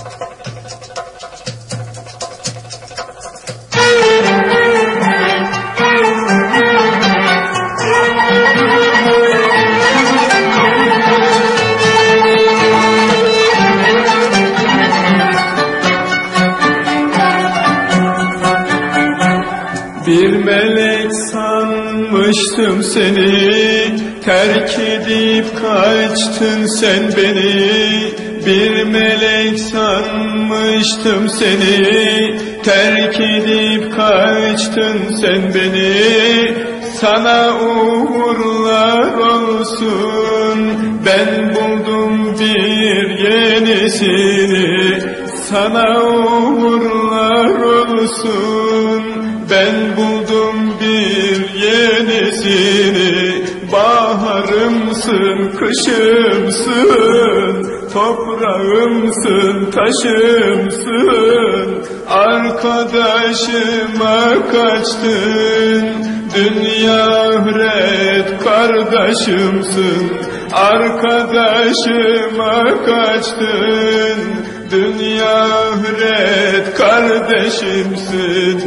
Bir melek sanmıştım seni, terk edip kaçtın sen beni. Bir melek sanmıştım seni, terk edip kaçtın sen beni. Sana uğurlar olsun, ben buldum bir yenisini. Sana uğurlar olsun, ben buldum bir yenisini. Baharımsın, kışımsın, toprağımsın, taşımsın. Arkadaşıma kaçtın, dünya ahiret kardeşimsin. Arkadaşıma kaçtın, dünya ahiret kardeşimsin.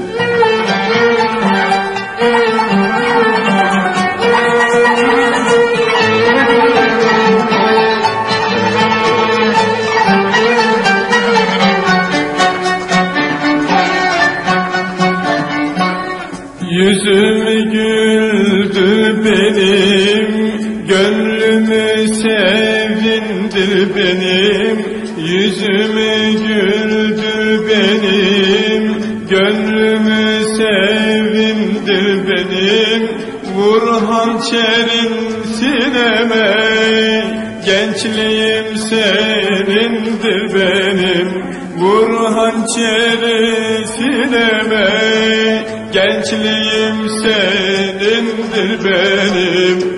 Yüzüm güldü benim, gönlümü sevindir benim. Yüzüme güldür benim, gönlümü sevindir benim. Vur hançerin sineme, gençliğim senindir benim. Vur hançeri sineme, gençliğim senindir benim.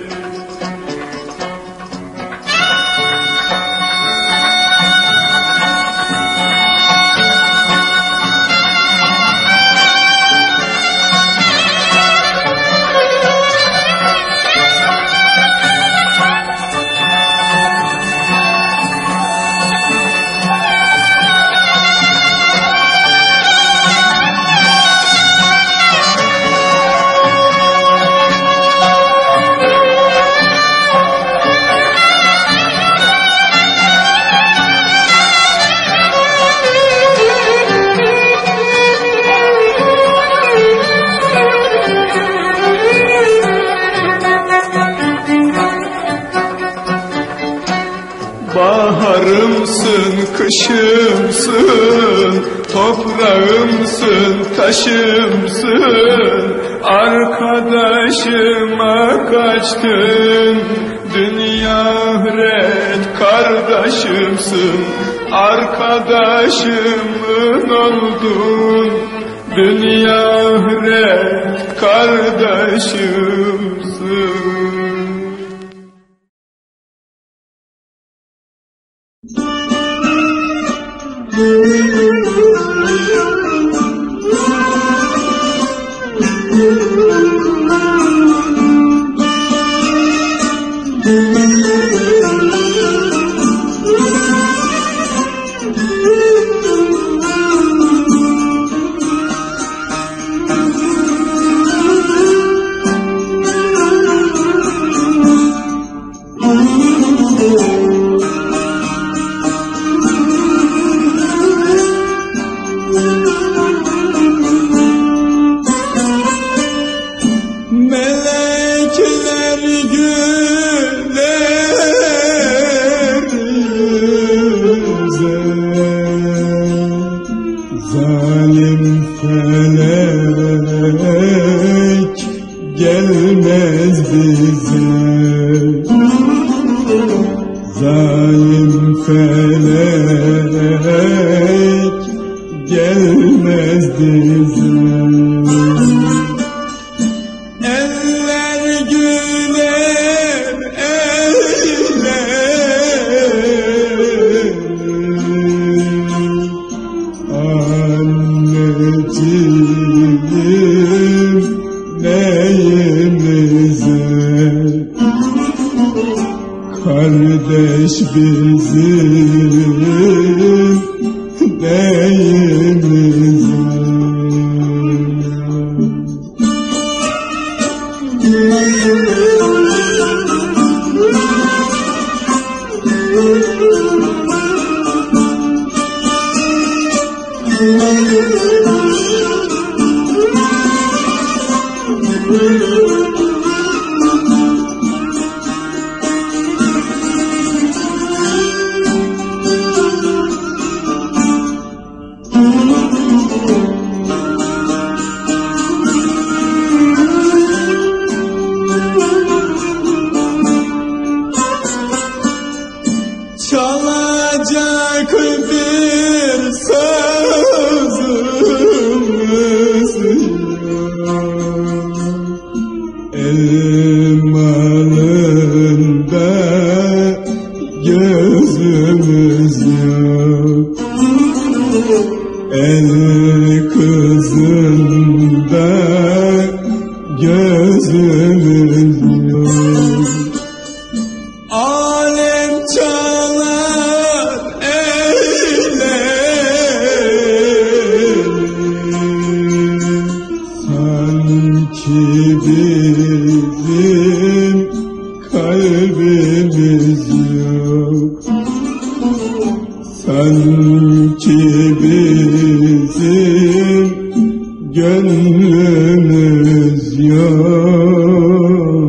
Baharımsın, kışımsın, toprağımsın, taşımsın. Arkadaşıma kaçtın, dünya ahiret kardeşimsin. Arkadaşımın oldun, dünya ahiret kardeşimsin. Kardeş bizim Çalacak bir sazımız yok, elmalında gözümüz yok, el kızında gözümüz yok. Alem çalar eylerim, sanki bizim kalbimiz yok, sanki bizim gönlümüz yok.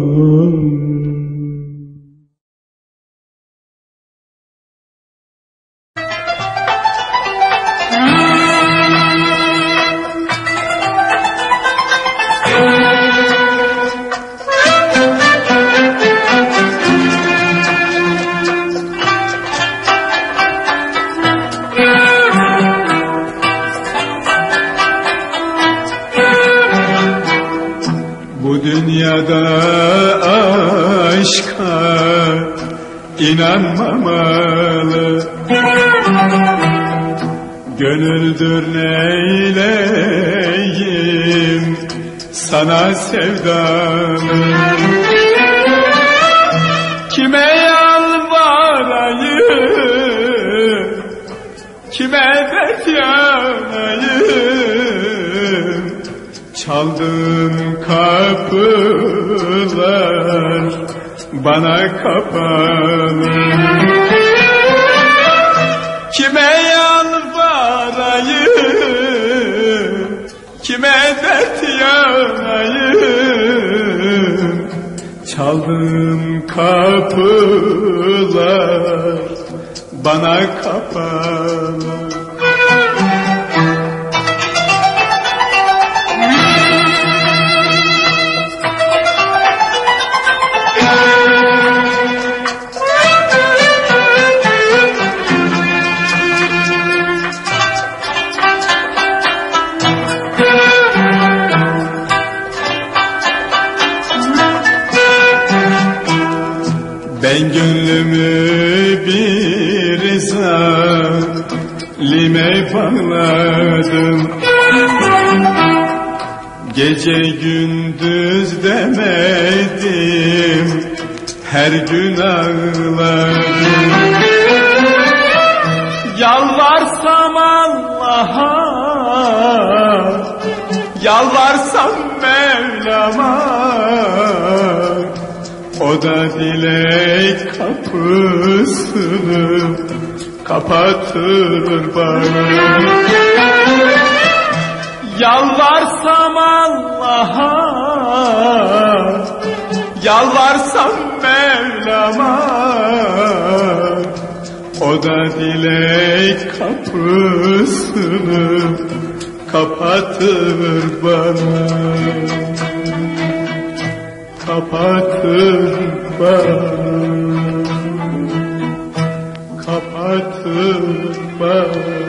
Bu dünyada aşka inanmamalı, gönüldür neyleyim sana sevdalı. Kime yalvarayım, kime dert yanayım, çaldığım kapılar bana kapalı. Kime yalvarayım, kime dert yanayım, çaldığım kapılar bana kapalı. Ben gönlümü bir zalime bağladım, gece gündüz demedim, her gün ağladım. Yalvarsam Allah'a, yalvarsam Mevlam'a, o da dilek kapısını kapatır bana. Yalvarsam Allah'a, yalvarsam Mevlam'a, o da dilek kapısını kapatır bana. Kapatır bana, kapatır bana.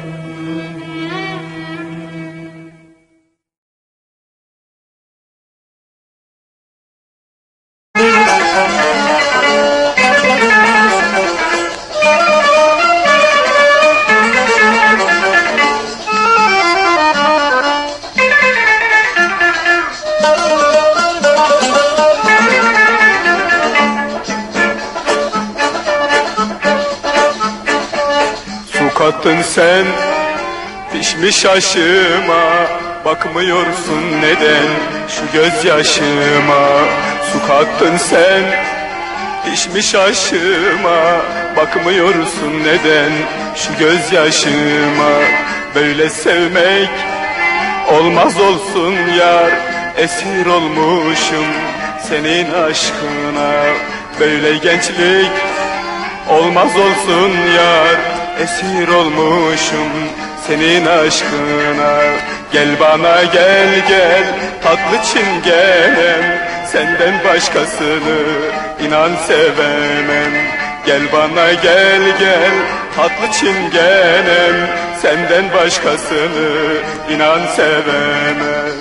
Kattın sen pişmiş aşıma, bakmıyorsun neden şu gözyaşıma. Su kattın sen pişmiş aşıma, bakmıyorsun neden şu gözyaşıma. böyle sevmek olmaz olsun yar. Esir olmuşum senin aşkına, böyle gençlik olmaz olsun yar. Esir olmuşum senin aşkına. Gel bana gel gel tatlı çingenem, senden başkasını inan sevemem. Gel bana gel gel tatlı çingenem, senden başkasını inan sevemem.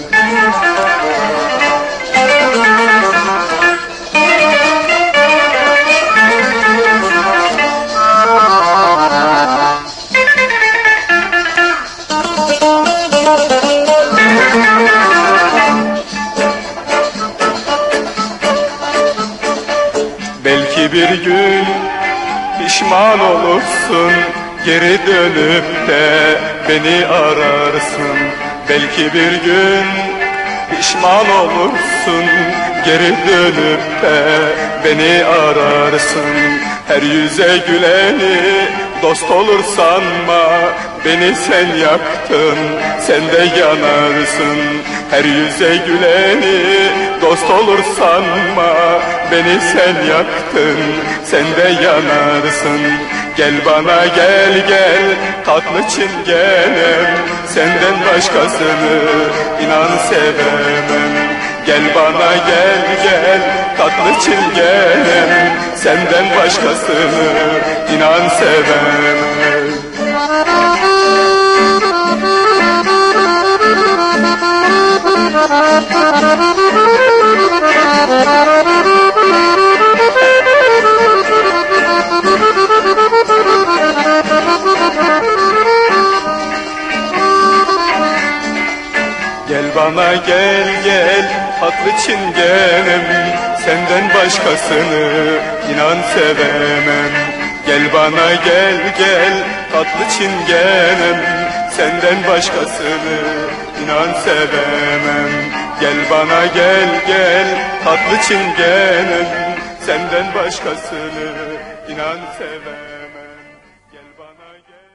Belki bir gün pişman olursun, geri dönüp de beni ararsın. Belki bir gün pişman olursun, geri dönüp de beni ararsın. Her yüze güleni dost olur sanma, beni sen yaktın, sen de yanarsın. Her yüze güleni dost olur sanma, beni sen yaktın, sen de yanarsın. Gel bana gel gel tatlı çingenem, senden başkasını inan sevemem. Gel bana gel gel tatlı çingenem, senden başkasını inan sevemem. Gel bana gel gel tatlı çingenem, senden başkasını inan sevemem. Gel bana gel gel tatlı çingenem, senden başkasını inan sevemem. Gel bana gel gel tatlı çingenem, senden başkasını inan sevemem. Gel bana gel.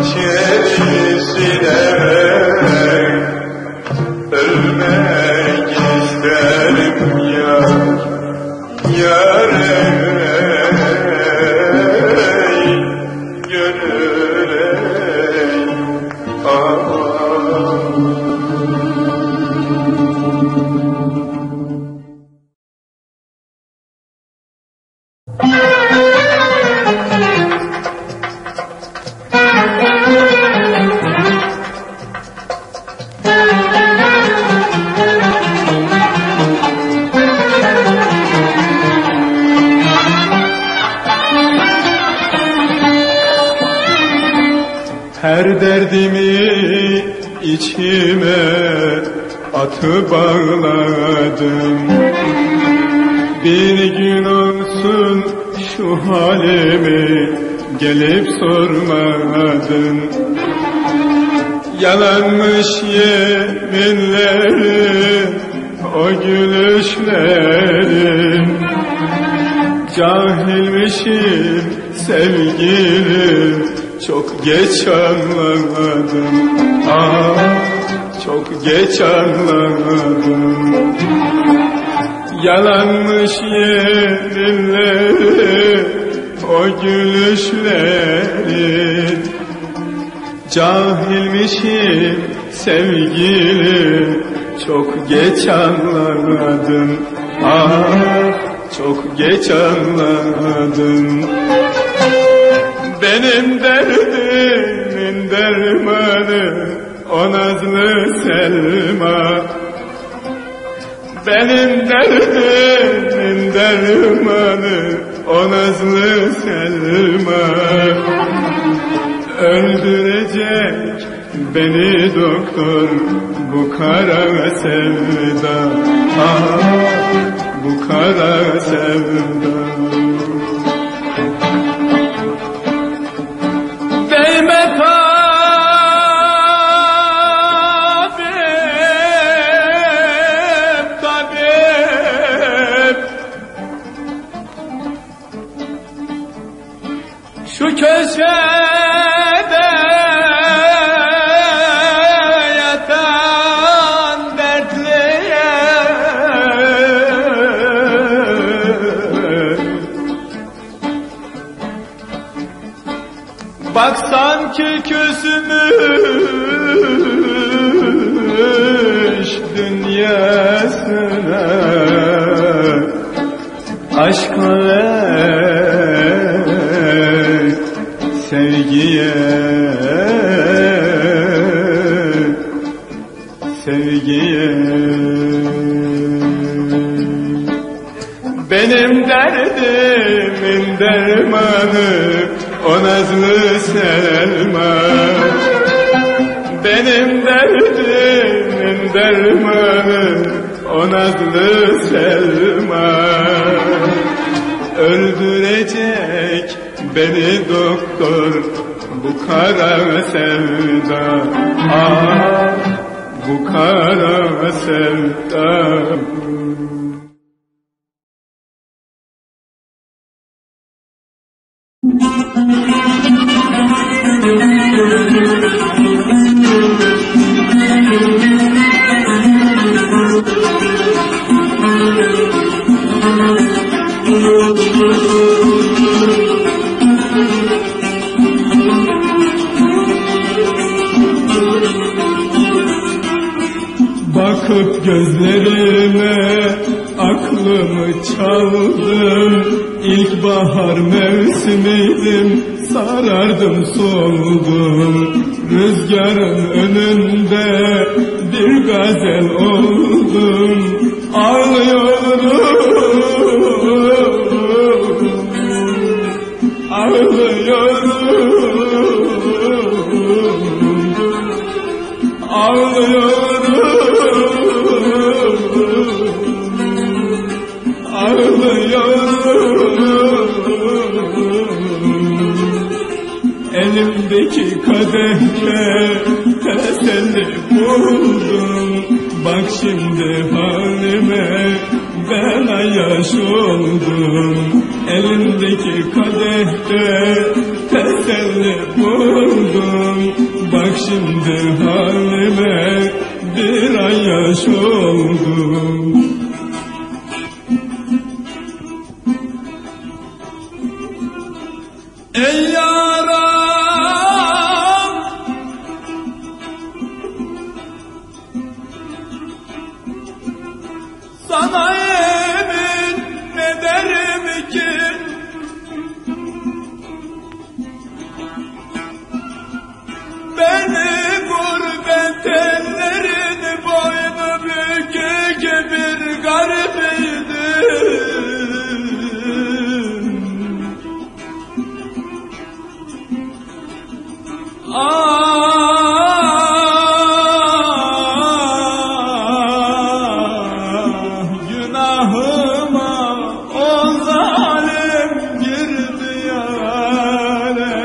hançerisine ölmek isterim yar, yar ey, gönül ey, her derdimi içime atıp ağladım. Bir gün olsun şu halimi gelip sormadın. Yalanmış yeminlerin, o gülüşlerin. Cahilmişim sevgilim, çok geç anladım. Çok geç anladım. Yalanmış yeminlerin, o gülüşlerin. Cahilmişim sevgilim, çok geç anladım. Çok geç anladım. Benim derdimin dermanı o nazlı Selma. Benim derdimin dermanı o nazlı Selma. Öldürecek beni doktor bu kara sevda. Bu kara sevda. Değme tabip, şu köşede yatan dertliye bak sanki küsmüş dünyasına, aşka ve sevgiye, sevgiye. Benim derdimin dermanı o nazlı Selma. Benim derdimin dermanı o nazlı Selma. Öldürecek beni doktor bu kara sevda. Bu kara sevda. Bakıp gözlerime aklımı çaldın. İlkbahar mevsimiydim, sarardım soldum. Rüzgarın önünde bir gazel oldum. Ağlıyorum, ağlıyorum, ağlıyorum, ağlıyorum. Elimdeki kadehte teselli buldum. Bak şimdi halime ben ayyaş oldum. Elimdeki kadehte teselli buldum. şimdi halime bir ay yaş oldum. Ey yaram, sana yemin ederim ki beni gurbet ellerin boynu bükük bir garibiydim. Günahıma o zalim girdi yâre.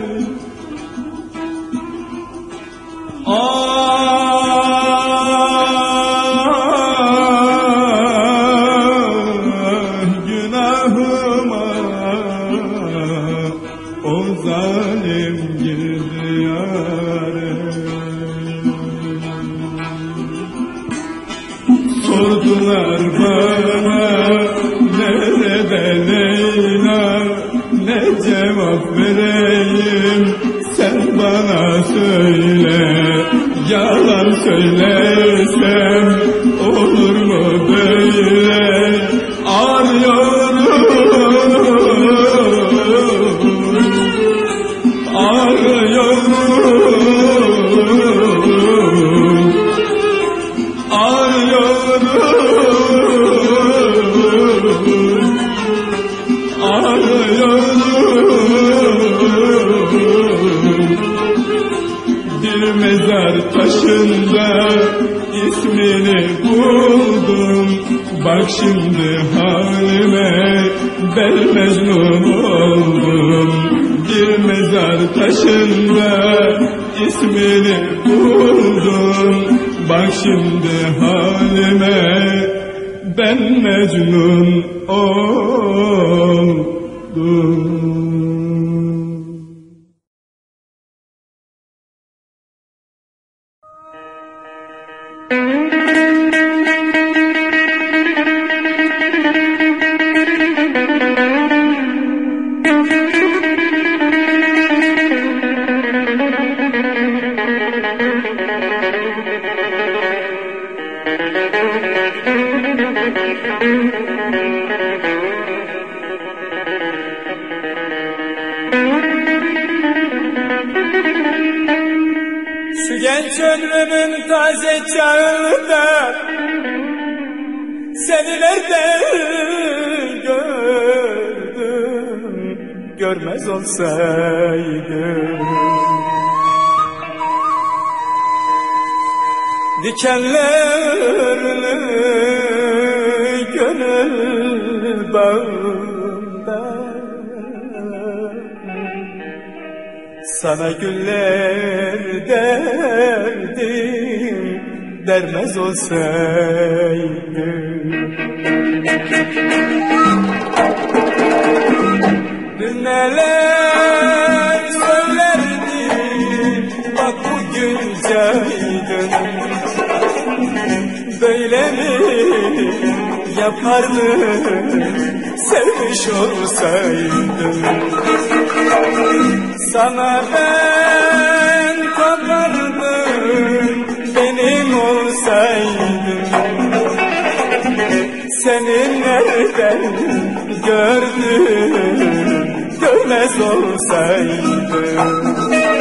Günahıma o zalim girdi yâre. Sordular bana nerede Leyla, ne cevap vereyim sen bana söyle. Yalan söylesem olur mu böyle? Arıyorum, arıyorum, arıyorum, arıyorum. Bir mezar taşında ismini buldum. Bak şimdi halime ben Mecnun oldum. Bir mezar taşında ismini buldum. Bak şimdi halime ben Mecnun oldum. Şu genç ömrümün taze çağında seni nerede gördüm, görmez olsaydım. Dikenlerini gönül bağında sana güller derdim, dermez olsaydım. Dün neler söylerdim, bak bugün caydın. Böyle mi yapardın, sevmiş olsaydım. Sana ben kadardım, benim olsaydım. Seni nereden gördüm, görmez olsaydım.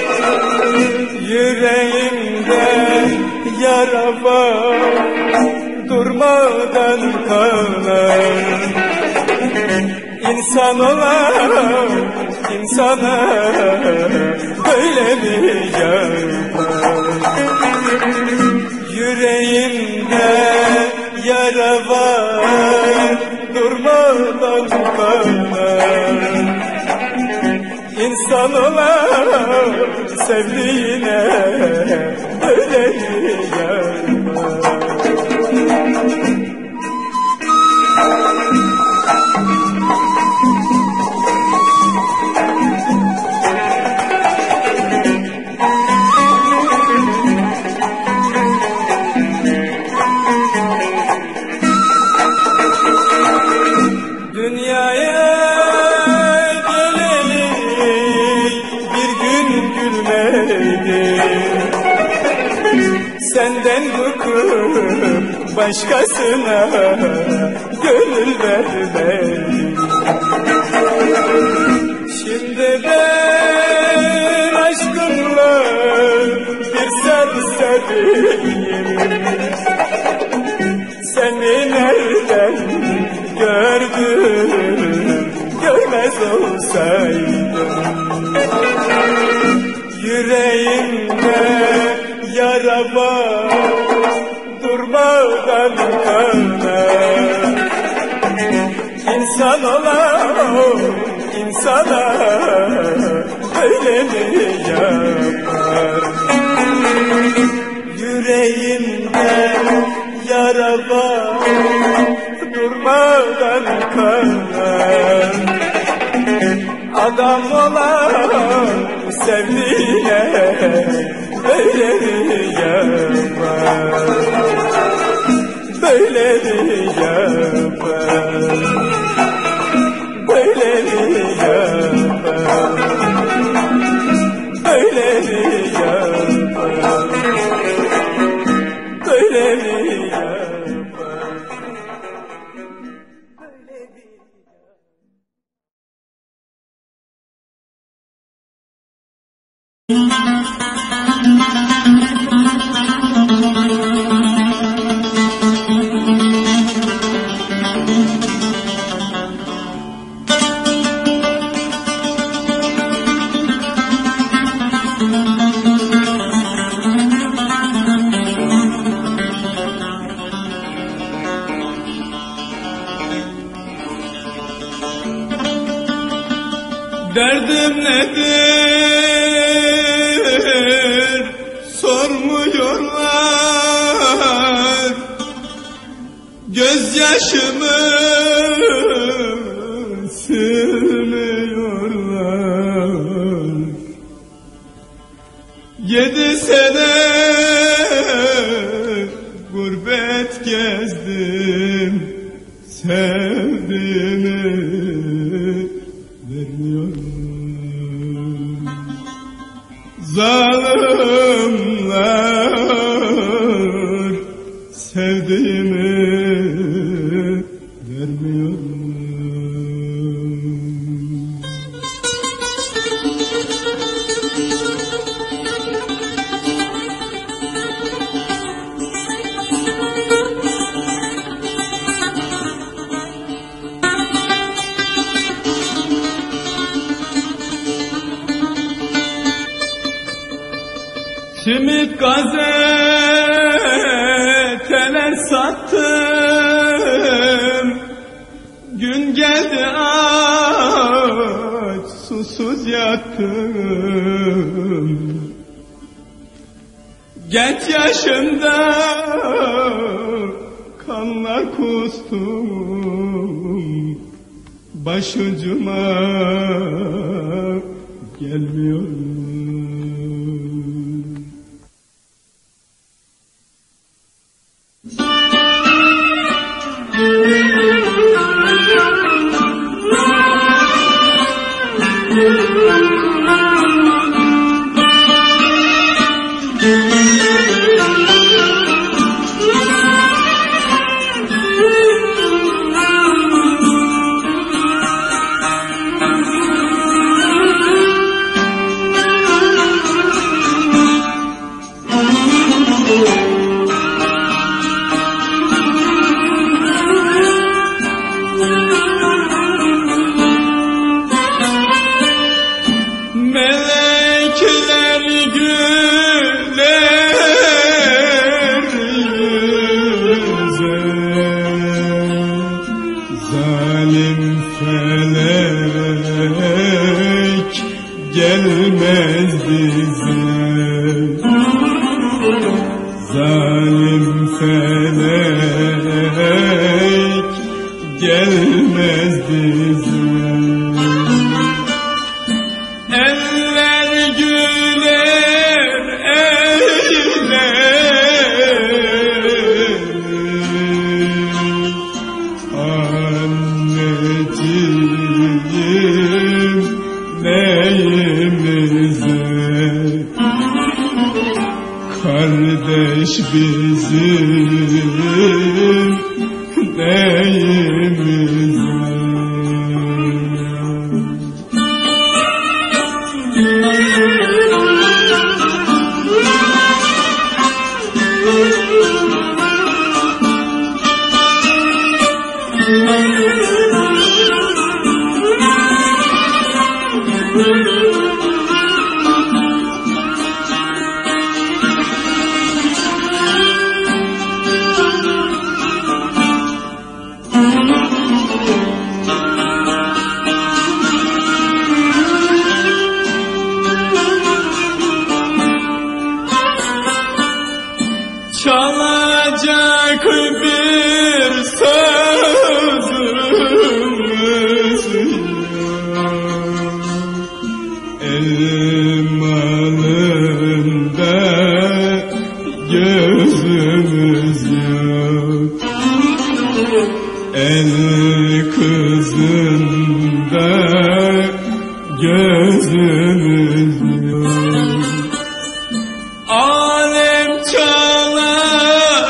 Yüreğimde yara var, durmadan kanar. İnsan olan insana böyle mi yapar? Yüreğimde yara var, durmadan kanar. İnsan olan sevdiğine böyle mi yapar? verdim. Senden bıkıp başkasına gönül vermedim. Şimdi ben aşkınla bir serseriyim. Seni nereden gördüm, görmez olsaydım. Yüreğimde yara var, durmadan kanar. İnsan olan insana öyle mi yapar? Yüreğimde yara var, durmadan kanar. Adam olan sevdiğine böyle mi yapar? Böyle mi yapar? Böyle mi yapar? Böyle mi yapar? Böyle mi yapar? Derdim nedir sormuyorlar, gözyaşımı silmiyorlar. 7 sene gurbet gezdim, sevdiğimi vermiyorlar. Zalimler sevdiğimi vermiyorlar. Simit gazeteler sattım, gün geldi aç susuz yattım. Genç yaşımda kanlar kustum, başucuma gelmiyor. Gelmez bize zalim felek, gelmez bize. Eller güler eyler, anneciğim neyimize? Kardeş bizim neyimiz? Çalacak bir sözümüz Elmalında gözümüz yok, el kızında gözümüz yok. Alem çalar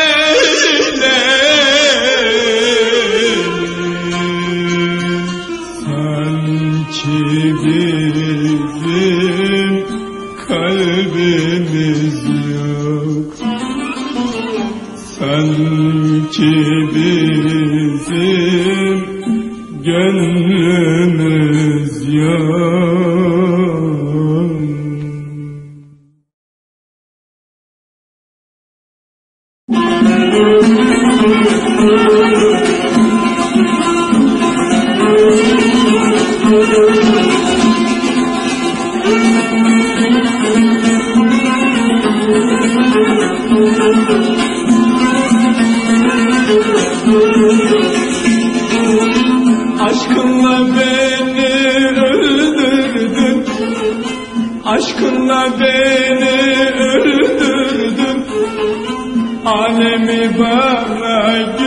eylerim, Sanki bizim kalbimiz yok, sanki bizim gönlümüz yok. aşkınla beni öldürdün, aşkınla beni öldürdün, alemi bana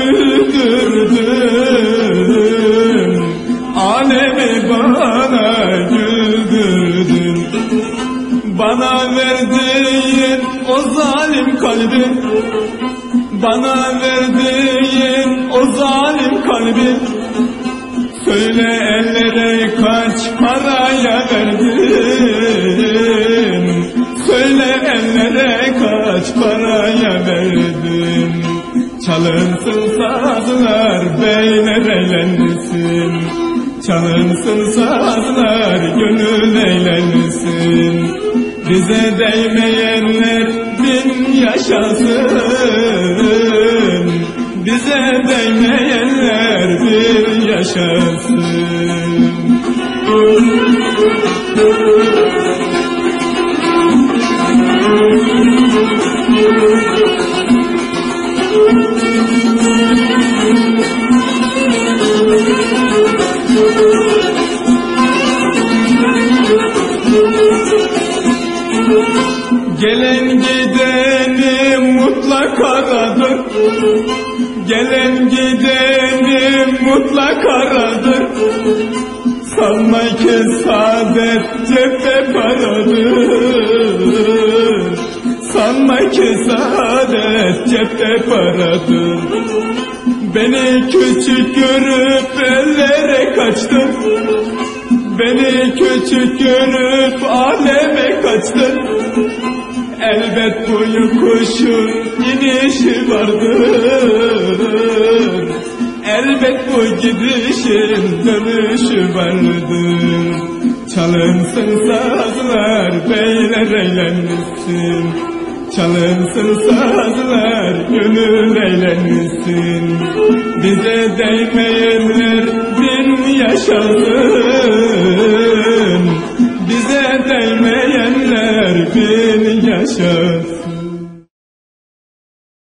güldürdün, alemi bana güldürdün. Bana verdiğin o zalim kalbi, bana verdiğin o zalim kalbi, söyle ellere kaç paraya verdin, söyle ellere kaç paraya verdin. Çalınsın sazlar beyler eğlensin, çalınsın sazlar gönül eğlensin. Bize değmeyenler bin yaşasın, bize değmeyenler bir yaşasın. Gelen gideni mutlak aradır, gelen gideni mutlak aradır. Sanma ki saadet cepte paradır, sanma ki saadet cepte paradır. Beni küçük görüp ellere kaçtın, beni küçük görüp aleme kaçtın. Elbet bu yokuşun inişi vardır, elbet bu gidişin dönüşü vardır. Çalınsın sazlar beyler eğlensin, çalınsın sazlar gönül eğlensin. Bize değmeyenler bin yaşasın, bize değmeyenler bin yaşasın.